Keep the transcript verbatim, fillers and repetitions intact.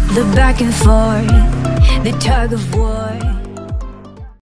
The back and forth, the tug of war.